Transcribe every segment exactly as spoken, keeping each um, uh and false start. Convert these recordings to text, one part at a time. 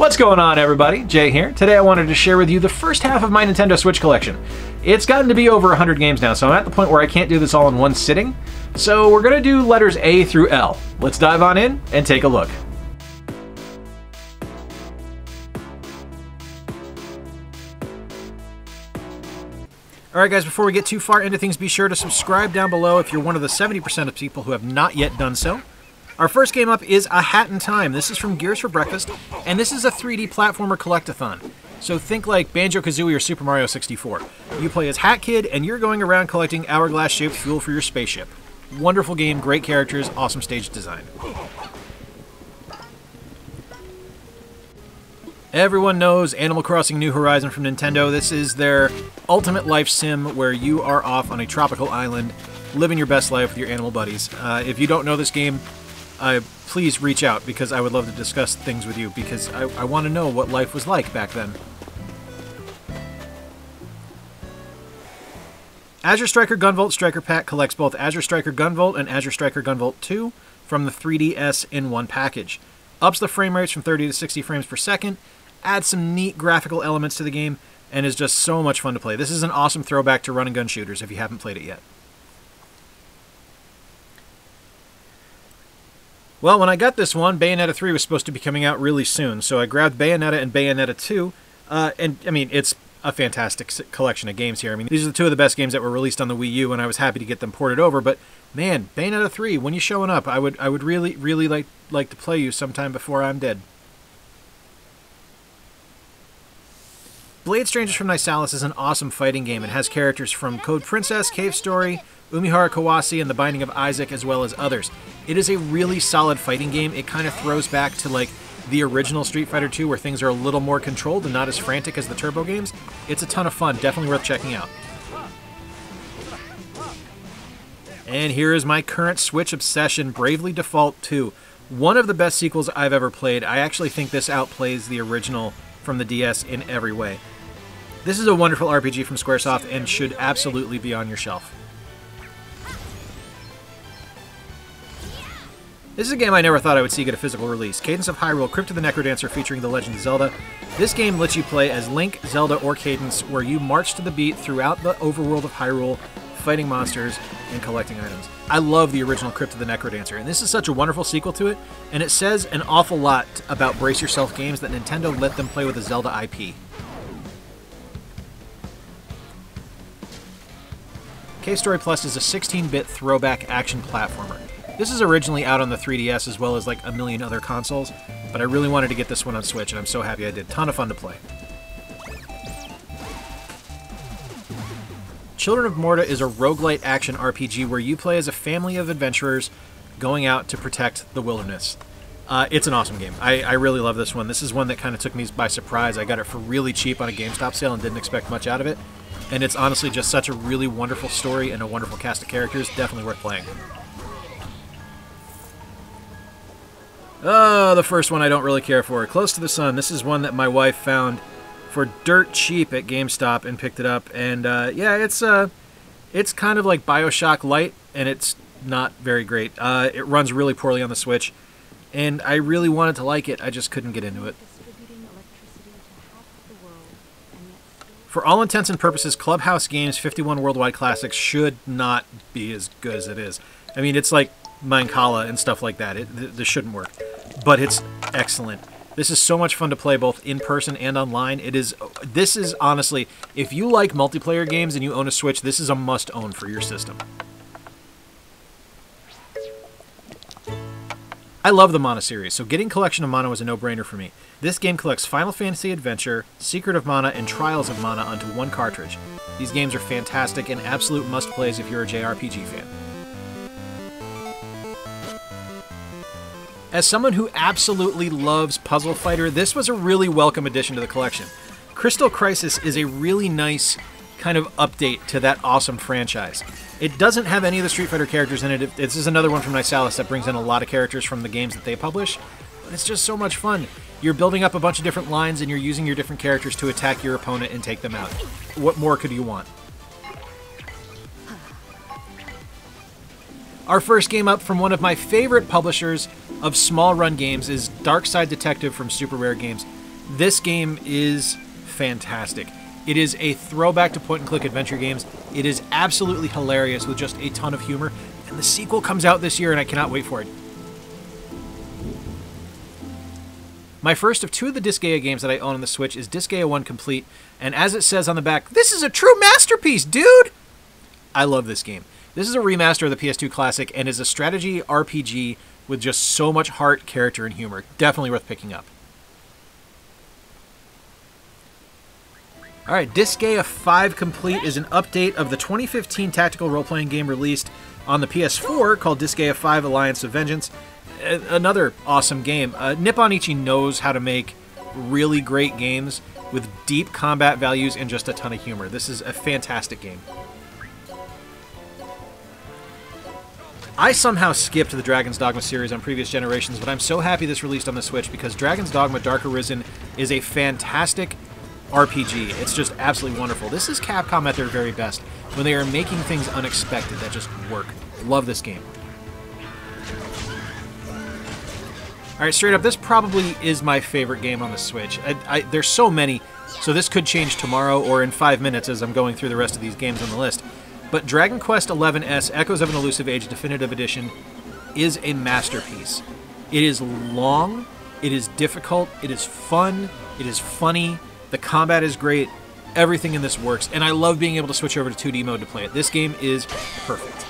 What's going on, everybody? Jay here. Today I wanted to share with you the first half of my Nintendo Switch collection. It's gotten to be over one hundred games now, so I'm at the point where I can't do this all in one sitting. So we're going to do letters A through L. Let's dive on in and take a look. Alright guys, before we get too far into things, be sure to subscribe down below if you're one of the seventy percent of people who have not yet done so. Our first game up is A Hat in Time. This is from Gears for Breakfast, and this is a three D platformer collect-a-thon. So think like Banjo-Kazooie or Super Mario sixty-four. You play as Hat Kid, and you're going around collecting hourglass-shaped fuel for your spaceship. Wonderful game, great characters, awesome stage design. Everyone knows Animal Crossing New Horizon from Nintendo. This is their ultimate life sim where you are off on a tropical island, living your best life with your animal buddies. Uh, if you don't know this game, uh, please reach out because I would love to discuss things with you because I, I want to know what life was like back then. Azure Striker Gunvolt Striker Pack collects both Azure Striker Gunvolt and Azure Striker Gunvolt two from the three D S in one package. Ups the frame rates from thirty to sixty frames per second, adds some neat graphical elements to the game, and is just so much fun to play. This is an awesome throwback to run-and-gun shooters if you haven't played it yet. Well, when I got this one, Bayonetta three was supposed to be coming out really soon, so I grabbed Bayonetta and Bayonetta two, uh, and, I mean, it's a fantastic collection of games here. I mean, these are the two of the best games that were released on the Wii U, and I was happy to get them ported over, but, man, Bayonetta three, when you're showing up, I would I would really, really like, like to play you sometime before I'm dead. Blade Strangers from Nisalis is an awesome fighting game. It has characters from Code Princess, Cave Story, Umihara Kawase, and The Binding of Isaac, as well as others. It is a really solid fighting game. It kind of throws back to, like, the original Street Fighter two, where things are a little more controlled and not as frantic as the Turbo games. It's a ton of fun. Definitely worth checking out. And here is my current Switch obsession, Bravely Default two. One of the best sequels I've ever played. I actually think this outplays the original from the D S in every way. This is a wonderful R P G from Squaresoft and should absolutely be on your shelf. This is a game I never thought I would see get a physical release. Cadence of Hyrule: Crypt of the Necrodancer featuring The Legend of Zelda. This game lets you play as Link, Zelda, or Cadence, where you march to the beat throughout the overworld of Hyrule, fighting monsters and collecting items. I love the original Crypt of the Necrodancer, and this is such a wonderful sequel to it, and it says an awful lot about Brace Yourself games that Nintendo let them play with the Zelda I P. Cave Story Plus is a sixteen bit throwback action platformer. This is originally out on the three D S as well as like a million other consoles, but I really wanted to get this one on Switch, and I'm so happy I did. Ton of fun to play. Children of Morta is a roguelite action R P G where you play as a family of adventurers going out to protect the wilderness. Uh, it's an awesome game. I, I really love this one. This is one that kind of took me by surprise. I got it for really cheap on a GameStop sale and didn't expect much out of it. And it's honestly just such a really wonderful story and a wonderful cast of characters. Definitely worth playing. Oh, the first one I don't really care for. Close to the Sun. This is one that my wife found for dirt cheap at GameStop and picked it up. And uh, yeah, it's uh, it's kind of like BioShock Light, and it's not very great. Uh, it runs really poorly on the Switch, and I really wanted to like it. I just couldn't get into it. For all intents and purposes, Clubhouse Games fifty-one Worldwide Classics should not be as good as it is. I mean, it's like Mancala and stuff like that. It, th this shouldn't work. But it's excellent. This is so much fun to play both in person and online. It is. This is honestly, if you like multiplayer games and you own a Switch, this is a must-own for your system. I love the Mana series, so getting Collection of Mana was a no-brainer for me. This game collects Final Fantasy Adventure, Secret of Mana, and Trials of Mana onto one cartridge. These games are fantastic and absolute must-plays if you're a J R P G fan. As someone who absolutely loves Puzzle Fighter, this was a really welcome addition to the collection. Crystal Crisis is a really nice kind of update to that awesome franchise. It doesn't have any of the Street Fighter characters in it. This is another one from Nisalis that brings in a lot of characters from the games that they publish, but it's just so much fun. You're building up a bunch of different lines and you're using your different characters to attack your opponent and take them out. What more could you want? Our first game up from one of my favorite publishers of small run games is Darkside Detective from Super Rare Games. This game is fantastic. It is a throwback to point-and-click adventure games. It is absolutely hilarious with just a ton of humor. And the sequel comes out this year, and I cannot wait for it. My first of two of the Disgaea games that I own on the Switch is Disgaea one Complete. And as it says on the back, this is a true masterpiece, dude! I love this game. This is a remaster of the P S two classic and is a strategy R P G with just so much heart, character, and humor. Definitely worth picking up. Alright, Disgaea five Complete is an update of the twenty fifteen tactical role-playing game released on the P S four called Disgaea five Alliance of Vengeance. Another awesome game. Uh, Nippon Ichi knows how to make really great games with deep combat values and just a ton of humor. This is a fantastic game. I somehow skipped the Dragon's Dogma series on previous generations, but I'm so happy this released on the Switch because Dragon's Dogma Dark Arisen is a fantastic R P G. It's just absolutely wonderful. This is Capcom at their very best, when they are making things unexpected that just work. Love this game. Alright, straight up, this probably is my favorite game on the Switch. I, I, there's so many, so this could change tomorrow or in five minutes as I'm going through the rest of these games on the list. But Dragon Quest eleven S Echoes of an Elusive Age Definitive Edition is a masterpiece. It is long, it is difficult, it is fun, it is funny, the combat is great, everything in this works, and I love being able to switch over to two D mode to play it. This game is perfect.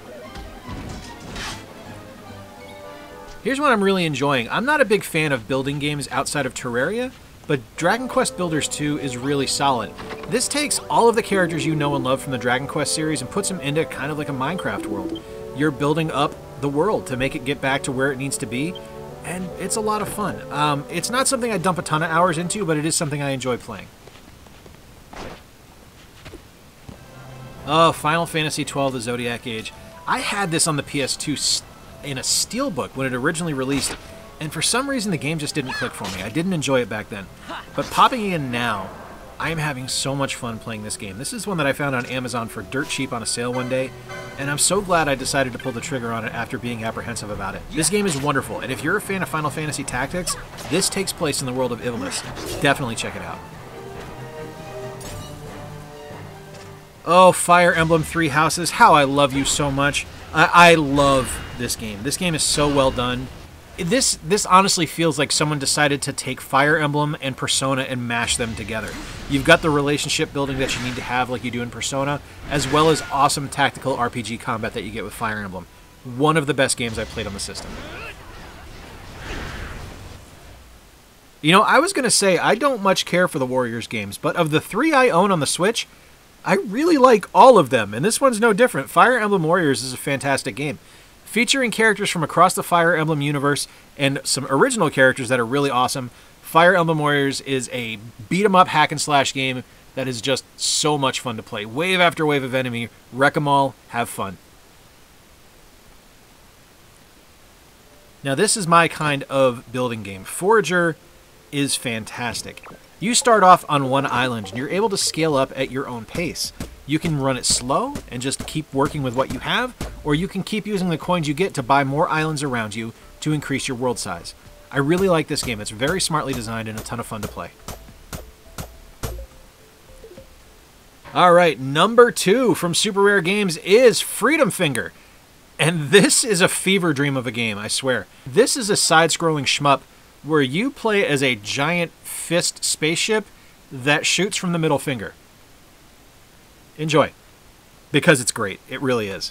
Here's what I'm really enjoying. I'm not a big fan of building games outside of Terraria, but Dragon Quest Builders two is really solid. This takes all of the characters you know and love from the Dragon Quest series and puts them into kind of like a Minecraft world. You're building up the world to make it get back to where it needs to be, and it's a lot of fun. Um, it's not something I dump a ton of hours into, but it is something I enjoy playing. Oh, Final Fantasy twelve, The Zodiac Age. I had this on the P S two in a steelbook when it originally released, and for some reason the game just didn't click for me. I didn't enjoy it back then. But popping in now, I am having so much fun playing this game. This is one that I found on Amazon for dirt cheap on a sale one day, and I'm so glad I decided to pull the trigger on it after being apprehensive about it. This game is wonderful, and if you're a fan of Final Fantasy Tactics, this takes place in the world of Ivalice. Definitely check it out. Oh, Fire Emblem Three Houses, how I love you so much. I, I love this game. This game is so well done. This this honestly feels like someone decided to take Fire Emblem and Persona and mash them together. You've got the relationship building that you need to have like you do in Persona, as well as awesome tactical R P G combat that you get with Fire Emblem. One of the best games I've played on the system. You know, I was going to say I don't much care for the Warriors games, but of the three I own on the Switch, I really like all of them, and this one's no different. Fire Emblem Warriors is a fantastic game. Featuring characters from across the Fire Emblem universe and some original characters that are really awesome, Fire Emblem Warriors is a beat-em-up hack-and-slash game that is just so much fun to play. Wave after wave of enemy, wreck 'em all, have fun. Now this is my kind of building game. Forager is fantastic. You start off on one island, and you're able to scale up at your own pace. You can run it slow and just keep working with what you have, or you can keep using the coins you get to buy more islands around you to increase your world size. I really like this game. It's very smartly designed and a ton of fun to play. Alright, number two from Super Rare Games is Freedom Finger. And this is a fever dream of a game, I swear. This is a side-scrolling shmup where you play as a giant fist spaceship that shoots from the middle finger. Enjoy. Because it's great. It really is.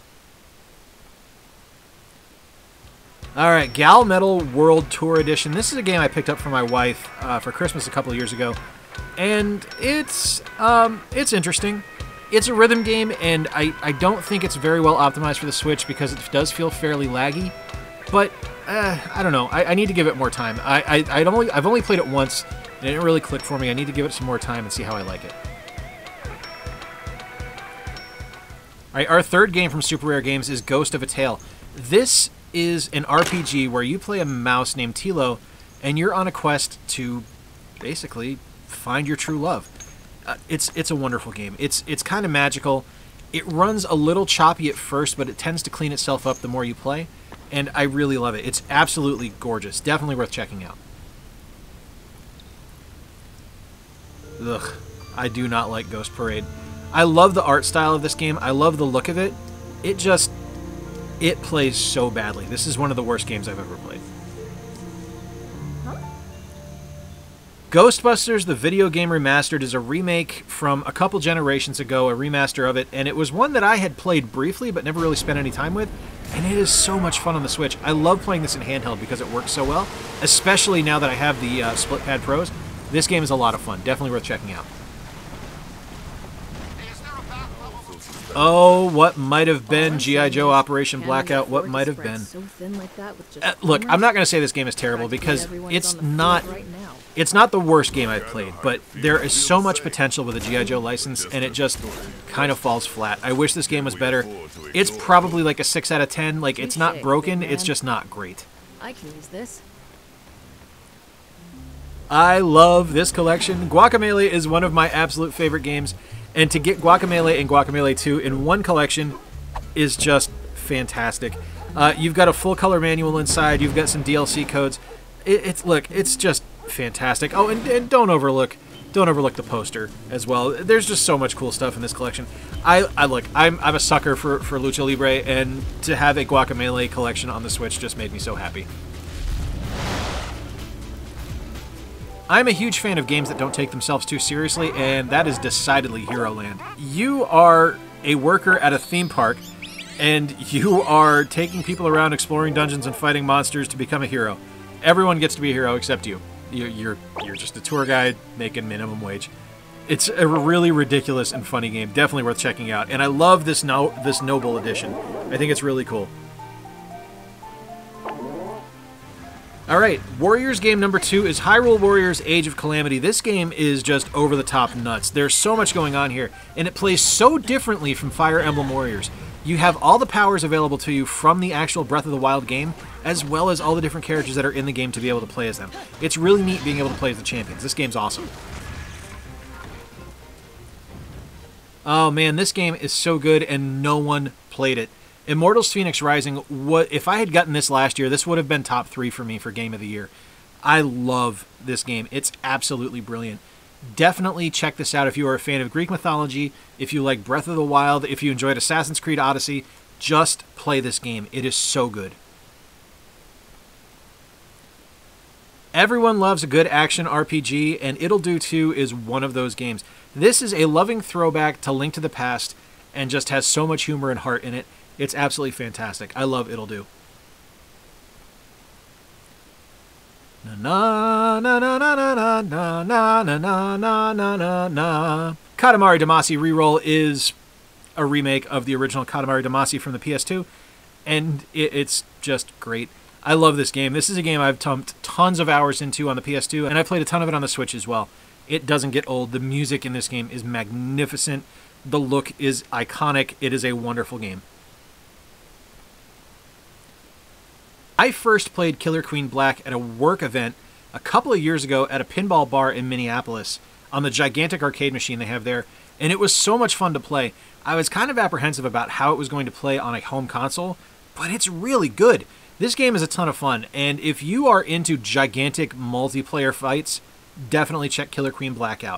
Alright, Gal Metal World Tour Edition. This is a game I picked up for my wife uh, for Christmas a couple of years ago. And it's, um, it's interesting. It's a rhythm game, and I, I don't think it's very well optimized for the Switch because it does feel fairly laggy. But, uh, I don't know. I, I need to give it more time. I, I, I'd only, I've only played it once, and it didn't really click for me. I need to give it some more time and see how I like it. Alright, our third game from Super Rare Games is Ghost of a Tale. This is an R P G where you play a mouse named Tilo, and you're on a quest to basically find your true love. Uh, it's it's a wonderful game. It's it's kind of magical. It runs a little choppy at first, but it tends to clean itself up the more you play, and I really love it. It's absolutely gorgeous. Definitely worth checking out. ugh, I do not like Ghost Parade. I love the art style of this game. I love the look of it. It just, it plays so badly. This is one of the worst games I've ever played. Ghostbusters, the video game remastered, is a remake from a couple generations ago, a remaster of it, and it was one that I had played briefly but never really spent any time with, and it is so much fun on the Switch. I love playing this in handheld because it works so well, especially now that I have the uh, Split Pad Pros. This game is a lot of fun. Definitely worth checking out. Oh, what might have been G I. Joe Operation Blackout, what might have been. Uh, look, I'm not going to say this game is terrible because it's not it's not the worst game I've played, but there is so much potential with the G I. Joe license, and it just kind of falls flat. I wish this game was better. It's probably like a six out of ten. Like, it's not broken, it's just not great. I can use this. I love this collection. Guacamelee is one of my absolute favorite games. And to get Guacamelee and Guacamelee two in one collection is just fantastic. Uh, you've got a full color manual inside. You've got some D L C codes. It, it's look, it's just fantastic. Oh, and, and don't overlook, don't overlook the poster as well. There's just so much cool stuff in this collection. I, I look, I'm, I'm a sucker for for Lucha Libre, and to have a Guacamelee collection on the Switch just made me so happy. I'm a huge fan of games that don't take themselves too seriously, and that is decidedly Hero Land. You are a worker at a theme park, and you are taking people around exploring dungeons and fighting monsters to become a hero. Everyone gets to be a hero except you. You're, you're, you're just a tour guide making minimum wage. It's a really ridiculous and funny game. Definitely worth checking out. And I love this, no, this Noble Edition. I think it's really cool. Alright, Warriors game number two is Hyrule Warriors Age of Calamity. This game is just over-the-top nuts. There's so much going on here, and it plays so differently from Fire Emblem Warriors. You have all the powers available to you from the actual Breath of the Wild game, as well as all the different characters that are in the game to be able to play as them. It's really neat being able to play as the champions. This game's awesome. Oh man, this game is so good, and no one played it. Immortals Phoenix Rising, what if I had gotten this last year, this would have been top three for me for Game of the Year. I love this game. It's absolutely brilliant. Definitely check this out if you are a fan of Greek mythology, if you like Breath of the Wild, if you enjoyed Assassin's Creed Odyssey. Just play this game. It is so good. Everyone loves a good action R P G, and It'll Do two is one of those games. This is a loving throwback to Link to the Past and just has so much humor and heart in it. It's absolutely fantastic. I love It'll Do. Na na na na na na na na na na na na na. Katamari Damacy Reroll is a remake of the original Katamari Damacy from the P S two, and it, it's just great. I love this game. This is a game I've dumped tons of hours into on the P S two, and I played a ton of it on the Switch as well. It doesn't get old. The music in this game is magnificent. The look is iconic. It is a wonderful game. I first played Killer Queen Black at a work event a couple of years ago at a pinball bar in Minneapolis on the gigantic arcade machine they have there, and it was so much fun to play. I was kind of apprehensive about how it was going to play on a home console, but it's really good. This game is a ton of fun, and if you are into gigantic multiplayer fights, definitely check Killer Queen Black out.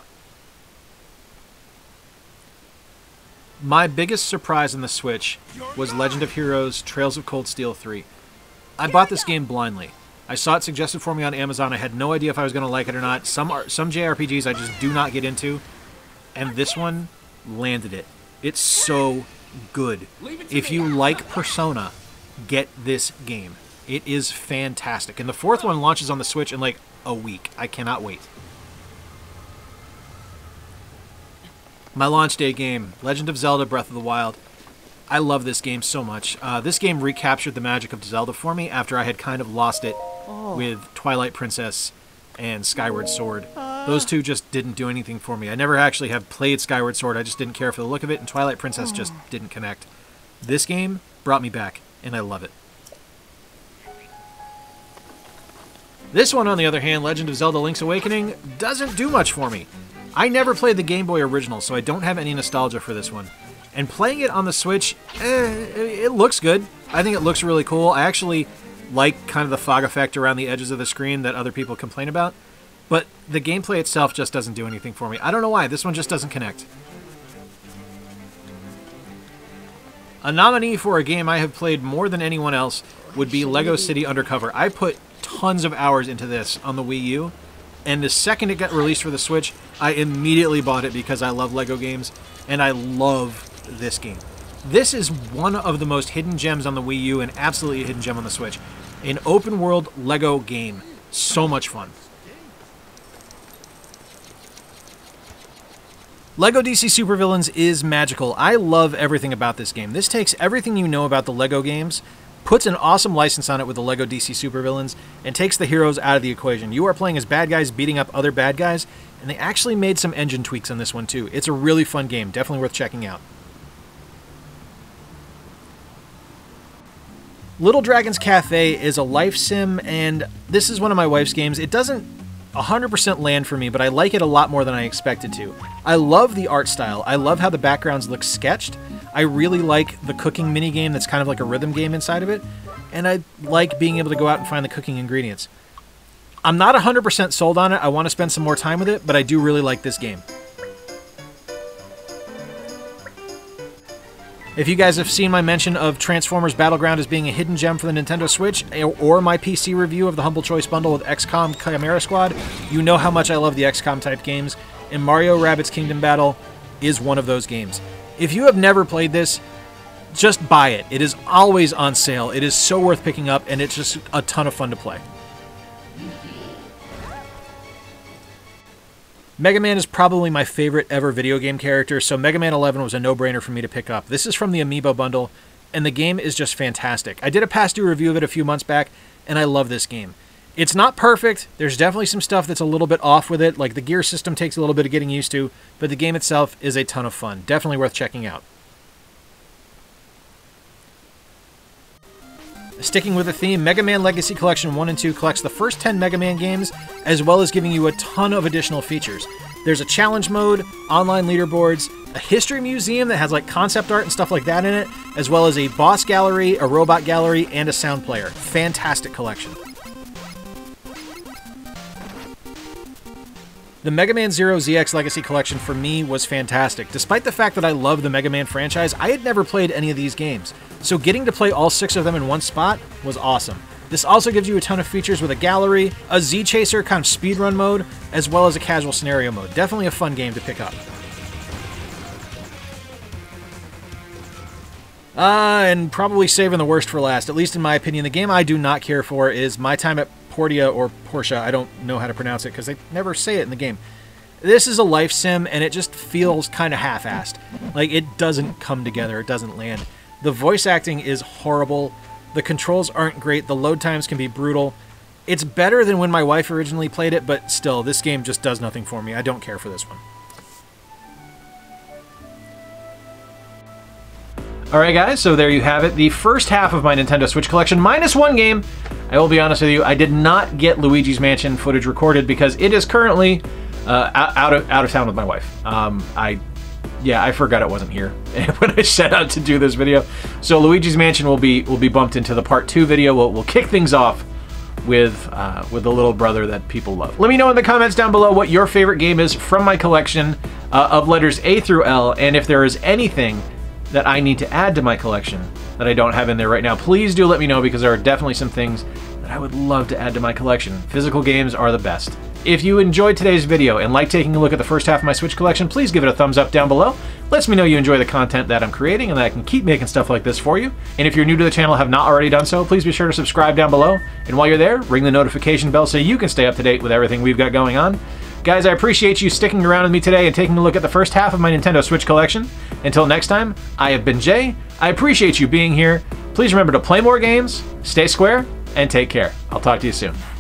My biggest surprise on the Switch was Legend of Heroes Trails of Cold Steel three. I bought this game blindly. I saw it suggested for me on Amazon. I had no idea if I was going to like it or not. Some some J R P Gs I just do not get into, and this one landed it. It's so good. If you like Persona, get this game. It is fantastic. And the fourth one launches on the Switch in like a week. I cannot wait. My launch day game, Legend of Zelda Breath of the Wild. I love this game so much. Uh, this game recaptured the magic of Zelda for me after I had kind of lost it oh. with Twilight Princess and Skyward Sword. Those two just didn't do anything for me. I never actually have played Skyward Sword. I just didn't care for the look of it, and Twilight Princess oh. just didn't connect. This game brought me back, and I love it. This one, on the other hand, Legend of Zelda Link's Awakening, doesn't do much for me. I never played the Game Boy original, so I don't have any nostalgia for this one. And playing it on the Switch, eh, it looks good. I think it looks really cool. I actually like kind of the fog effect around the edges of the screen that other people complain about. but the gameplay itself just doesn't do anything for me. I don't know why. This one just doesn't connect. A nominee for a game I have played more than anyone else would be Lego City Undercover. I put tons of hours into this on the Wii U, and the second it got released for the Switch, I immediately bought it because I love Lego games, and I love this game. This is one of the most hidden gems on the Wii U and absolutely a hidden gem on the Switch. An open-world Lego game. So much fun. Lego D C Supervillains is magical. I love everything about this game. This takes everything you know about the Lego games, puts an awesome license on it with the Lego D C Supervillains, and takes the heroes out of the equation. You are playing as bad guys beating up other bad guys, and they actually made some engine tweaks on this one too. It's a really fun game. Definitely worth checking out. Little Dragon's Cafe is a life sim, and this is one of my wife's games. It doesn't one hundred percent land for me, but I like it a lot more than I expected to. I love the art style. I love how the backgrounds look sketched. I really like the cooking minigame that's kind of like a rhythm game inside of it, and I like being able to go out and find the cooking ingredients. I'm not one hundred percent sold on it. I want to spend some more time with it, but I do really like this game. If you guys have seen my mention of Transformers Battleground as being a hidden gem for the Nintendo Switch, or my P C review of the Humble Choice bundle with X COM Chimera Squad, you know how much I love the X COM type games, and Mario Rabbids Kingdom Battle is one of those games. If you have never played this, just buy it. It is always on sale. It is so worth picking up, and it's just a ton of fun to play. Mega Man is probably my favorite ever video game character, so Mega Man eleven was a no-brainer for me to pick up. This is from the Amiibo bundle, and the game is just fantastic. I did a past due review of it a few months back, and I love this game. It's not perfect. There's definitely some stuff that's a little bit off with it, like the gear system takes a little bit of getting used to, but the game itself is a ton of fun. Definitely worth checking out. Sticking with the theme, Mega Man Legacy Collection one and two collects the first ten Mega Man games, as well as giving you a ton of additional features. There's a challenge mode, online leaderboards, a history museum that has like concept art and stuff like that in it, as well as a boss gallery, a robot gallery, and a sound player. Fantastic collection. The Mega Man Zero Z X Legacy Collection for me was fantastic. Despite the fact that I love the Mega Man franchise, I had never played any of these games, so getting to play all six of them in one spot was awesome. This also gives you a ton of features with a gallery, a Z-Chaser kind of speedrun mode, as well as a casual scenario mode. Definitely a fun game to pick up. Uh, and probably saving the worst for last, at least in my opinion, the game I do not care for is My Time at Portia, or Portia, I don't know how to pronounce it because they never say it in the game. This is a life sim, and it just feels kind of half-assed. Like, it doesn't come together, it doesn't land. The voice acting is horrible, the controls aren't great, the load times can be brutal. It's better than when my wife originally played it, but still, this game just does nothing for me. I don't care for this one. Alright guys, so there you have it. The first half of my Nintendo Switch collection, minus one game. I will be honest with you, I did not get Luigi's Mansion footage recorded because it is currently uh, out of out of town with my wife. Um, I, yeah, I forgot it wasn't here when I set out to do this video. So Luigi's Mansion will be will be bumped into the part two video. We'll, we'll kick things off with uh, with the little brother that people love. Let me know in the comments down below what your favorite game is from my collection uh, of letters A through L, and if there is anything that I need to add to my collection that I don't have in there right now, please do let me know, because there are definitely some things that I would love to add to my collection. Physical games are the best. If you enjoyed today's video and like taking a look at the first half of my Switch collection, please give it a thumbs up down below. Lets me know you enjoy the content that I'm creating and that I can keep making stuff like this for you. And if you're new to the channel and have not already done so, please be sure to subscribe down below. And while you're there, ring the notification bell so you can stay up to date with everything we've got going on. Guys, I appreciate you sticking around with me today and taking a look at the first half of my Nintendo Switch collection. Until next time, I have been Jay. I appreciate you being here. Please remember to play more games, stay square, and take care. I'll talk to you soon.